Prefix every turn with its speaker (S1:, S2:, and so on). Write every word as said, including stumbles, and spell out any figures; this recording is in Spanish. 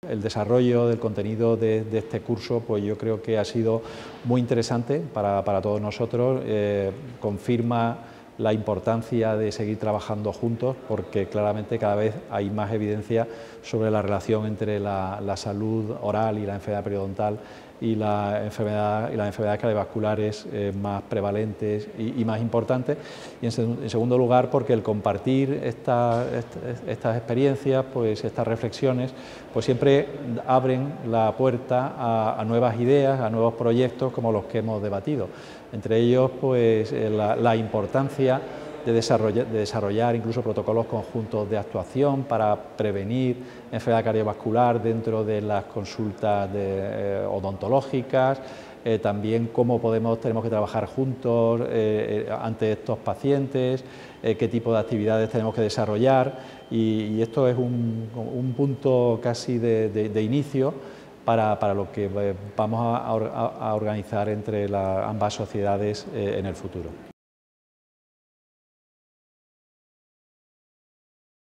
S1: El desarrollo del contenido de, de este curso, pues yo creo que ha sido muy interesante para, para todos nosotros, eh, confirma la importancia de seguir trabajando juntos, porque claramente cada vez hay más evidencia sobre la relación entre la, la salud oral y la enfermedad periodontal y, la enfermedad, y las enfermedades cardiovasculares eh, más prevalentes y, y más importantes. Y en, en segundo lugar, porque el compartir esta, esta, estas experiencias, pues estas reflexiones, pues siempre abren la puerta a, a nuevas ideas, a nuevos proyectos como los que hemos debatido. Entre ellos, pues la, la importancia de desarrollar, de desarrollar incluso protocolos conjuntos de actuación para prevenir enfermedad cardiovascular dentro de las consultas de, eh, odontológicas, eh, también cómo podemos, tenemos que trabajar juntos eh, eh, ante estos pacientes, eh, qué tipo de actividades tenemos que desarrollar y, y esto es un, un punto casi de, de, de inicio para, para lo que vamos a, a, a organizar entre la, ambas sociedades eh, en el futuro.